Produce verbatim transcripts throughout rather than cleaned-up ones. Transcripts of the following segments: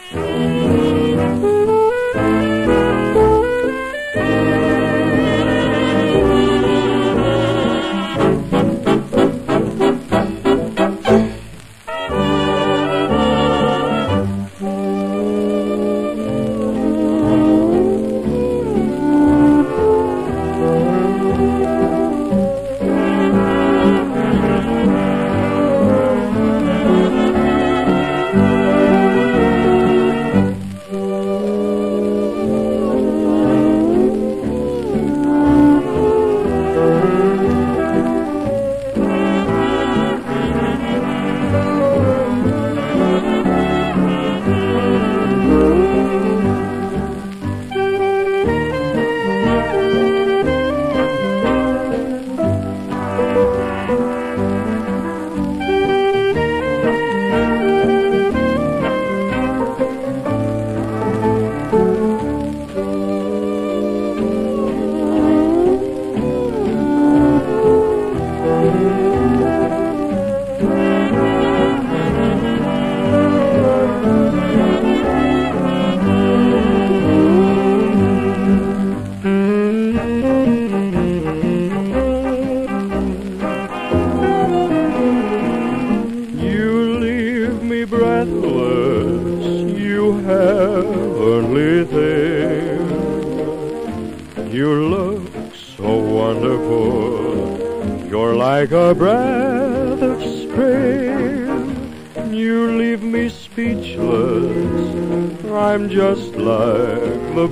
Breathless, you heavenly thing. You look so wonderful. You're like a breath of spring. You leave me speechless. I'm just like the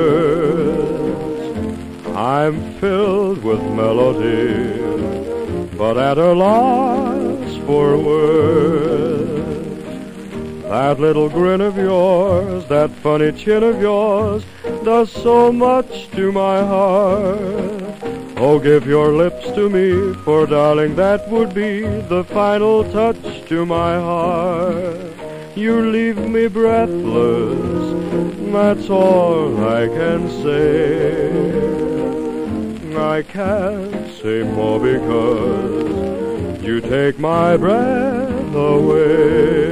birds. I'm filled with melody, but at a loss for words. That little grin of yours, that funny chin of yours, does so much to my heart. Oh, give your lips to me, for darling, that would be the final touch to my heart. You leave me breathless, that's all I can say. I can't say more because you take my breath away.